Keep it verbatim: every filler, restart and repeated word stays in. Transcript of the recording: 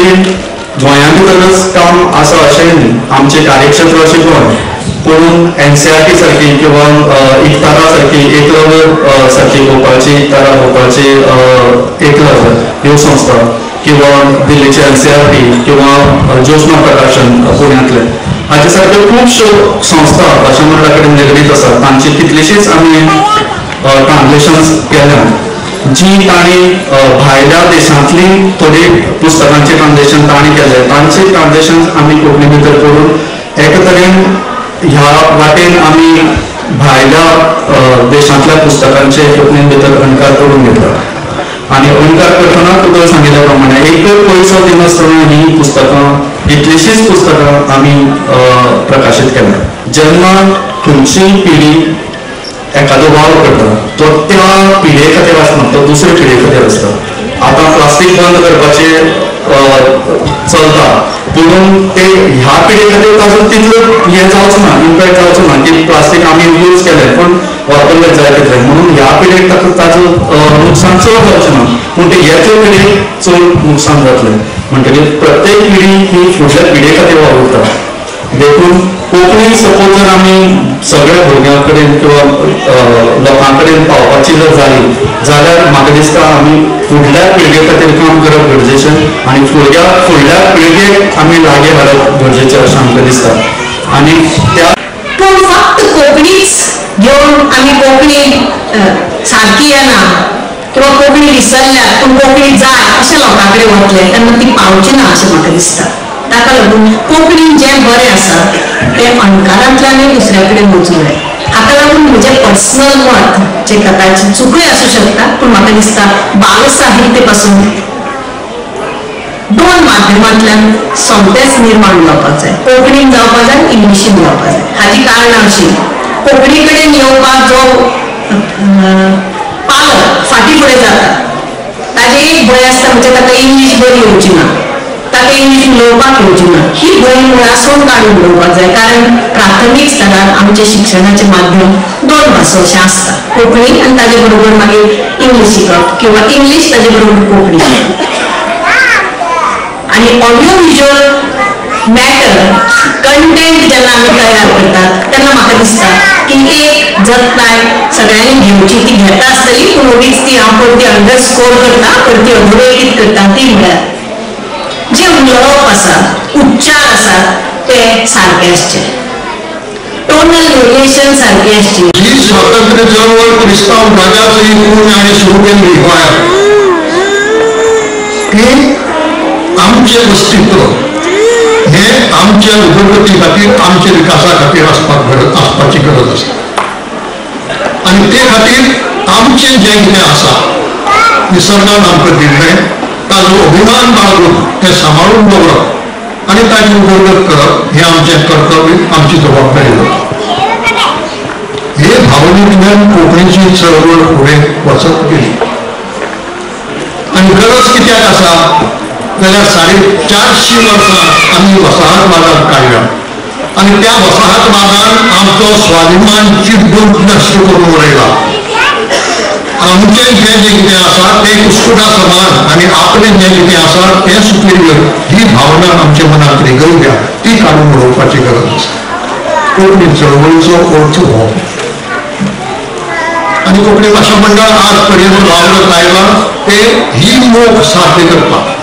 गोंया भितरच काम आसा अशें न्ही, आमचे कार्यक्षेत्र अशें गोंय, पूण एनसीआरटी सारखी किंवा इकतारा सारखी एकलव्य सारखी भोपाळची इकतारा भोपाळची एकलव्य ह्यो संस्था किंवा दिल्लीचे एनसीआरटी किंवा ज्योत्स्ना प्रकाशन पुण्यांतले हाचे सारक्यो खुबश्यो संस्था अशा मंडळा कडेन निगडीत आसात. तांची कितलीशीच आमी ट्रान्सलेशन्स केल्यात जी तांणी भायल्या देशांतली थोडी पुस्तकांचे ट्रान्सलेशन तांणी केले, तांचे ट्रान्सलेशन आमी कोंकणी भितर करून एका तरेन ह्या वाटेन आमी भायल्या देशांतल्या पुस्तकांचे कोंकणी भितर अणकार करून घेतला. आणि अणकार करतना तुका सांगिल्ल्या प्रमाणे एकय पयसो दिनासतना ही पुस्तकां इतलीशीच पुस्तकां आमी प्रकाशीत केल्या. जेन्ना खंयचीय पिढी एखादो वावर करता तो त्या पिढये खातीर आसना, तो दुसरे पिढये खातीर आसता. आतां प्लास्टीक बंद करपाचे चलता, पूण ते ह्या पिढये खातीर ताजो तितलो हें जावचो ना, इम्पॅक्ट जावचो ना की प्लास्टीक आमी यूज केलें पूण वापरलें जाय तितलें, म्हणून ह्या पिढयेक ताजो नुकसान चड जावचें ना, पूण ते ह्याचे पिढयेक चड नुकसान जातलें. म्हणटकीर प्रत्येक पिढी ही फुडल्या पिढये खातीर वावुरता. देखून कोंकणी सपोज जर आमी सगळ्या भुरग्यां कडेन किंवा लोकां कडेन पावपाची जर जाली जाल्यार म्हाका दिसता आमी फुडल्या पिळगे खातीर काम करप गरजेचें आनी फुडल्या फुडल्या पिळगेक आमी लागीं हाडप गरजेचें अशें आमकां दिसता. आनी त्या पूण फक्त कोंकणीच घेवन आमी कोंकणी सारकी येना किंवा कोंकणी विसरल्यात पूण कोंकणी जाय अशें लोकां कडेन वतले तेन्ना ती पावची ना अशें म्हाका दिसता. ताका लागून कोंकणीन जें बरें आसा तें अणकारांतल्यानूय दुसऱ्या कडेन वचूं जाय. हाका लागून म्हजें पर्सनल मत जे कदाचित चुकूय आसूं शकता पूण म्हाका दिसता बाल साहित्य पासून दोन माध्यमांतल्यान सोमतेच निर्माण जावपाक जाय. कोंकणीन जावपाक जाय, इंग्लिशीन जावपाक जाय. हाची कारणां अशीं, कोंकणी कडेन येवपाक जो पालक फाटीं फुडें जाता ताजें एक भंय आसता म्हणजे ताका इंग्लीश बरी येवची ना, ताका इंग्लीश उलोवपाक येवची ना. ही भंय मुळासून काडून उडोवपाक जाय, कारण प्राथमीक स्तरार आमचे शिक्षणाचें माध्यम दोन भासो अशें आसता, कोंकणी आनी ताजे बरोबर मागीर इंग्लीश शिकप किंवा इंग्लीश ताजे बरोबर कोंकणी शिकप. आणि ऑडिओ व्हिज्युअल मॅटर कंटेंट जेन्ना आमी तयार करतात तेन्ना म्हाका दिसता की एक जतनाय सगळ्यांनी घेवची, ती घेता आसतली पूण उगीच ती हांव परती अंडरस्कोर करता, परती अधोरेखीत करता, ती म्हळ्यार जे उलोवप आसा, उच्चार आसात ते सारके आसचे, टोनल व्हेरिएशन सारके आसचे. ही स्वातंत्र्य चळवळ क्रिस्तांव राजाची पूर्ण आणि सुरू केली गोंयांत. की आमचे अस्तित्व हे आमच्या उदरगती खातीर, आमच्या विकासा खातीर आसपाक गरज आसपाची गरज आसा. आणि ते खातीर आमचें जें कितें आसा निसर्गान आमकां दिल्लें ताजो अभिमान बाळगून तें सांबाळून दवरप आनी ताची उदरगत करप हें आमचें कर्तव्य, आमची जबाबदारी जाता. हे भावनेंतल्यान कोंकणीची चळवळ फुडें वचत गेली. आनी गरज कित्याक आसा जाल्यार साडे चारशीं वर्सां आमी वसाहतवादाक काडल्या आनी त्या वसाहतवादान आमचो स्वाभिमान चिड्डून नश्ट करून उडयला. आमचें जें जें कितें आसा तें कुस्कुटा समान आनी आपलें जें कितें आसा तें सुपिरियर ही भावना आमच्या मनांत रिगवल्या, ती काडून उडोवपाची गरज आसा. कोंकणी चळवळीचो अर्थ हो. आनी कोंकणी भाशा मंडळ आज पर्यंत वावरत आयलां ते ही मोख साध्य करपाक